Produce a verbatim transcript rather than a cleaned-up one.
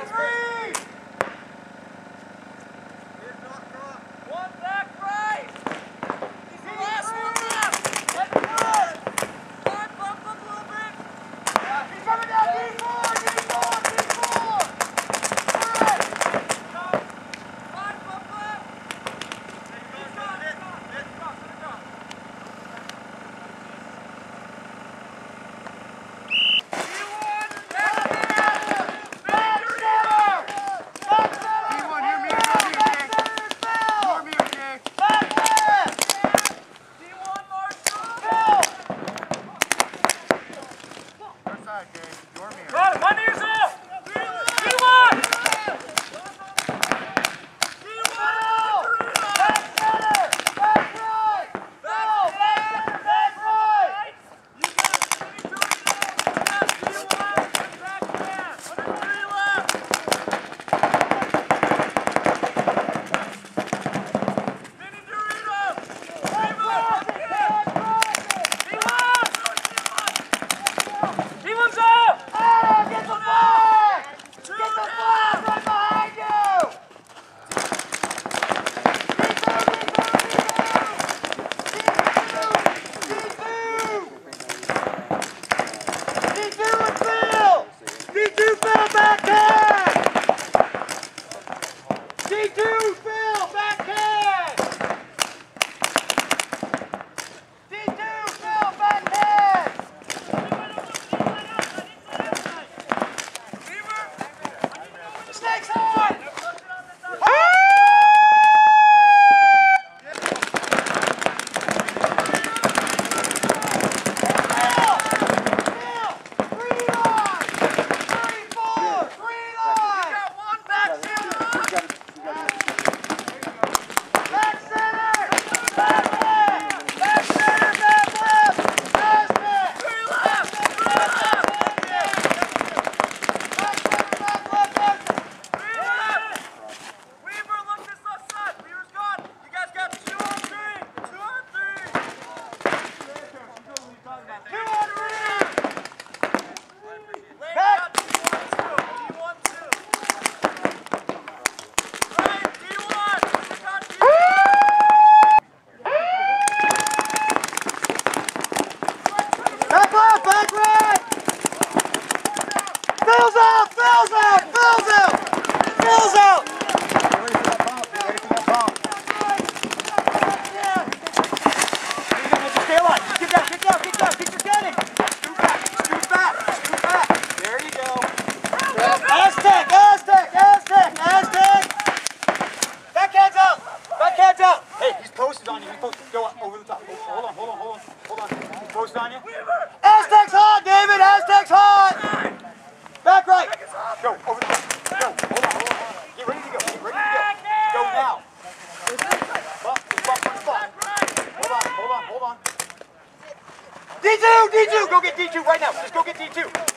Phil's out! Phil's out! Phil's out! Phil's out! Stay alive. Keep down, keep down, keep down, keep your getting. Scoot back, scoot back, scoot back. There you go. Aztec, Aztec, Aztec, Aztec. Backhand's out. Backhand's out. Hey, he's posted on you. He's posted. Go up over the top. Hold on, hold on, hold on, hold on. He's posted on you. Aztec's hot, David. Aztec's hot. Back right. Go over the top. Go. Hold on, hold on. Get ready to go. Get ready to go. Go now. Bump, bump, bump, bump. Hold on, hold on, hold on. D two, D two, go get D two right now. Just go get D two.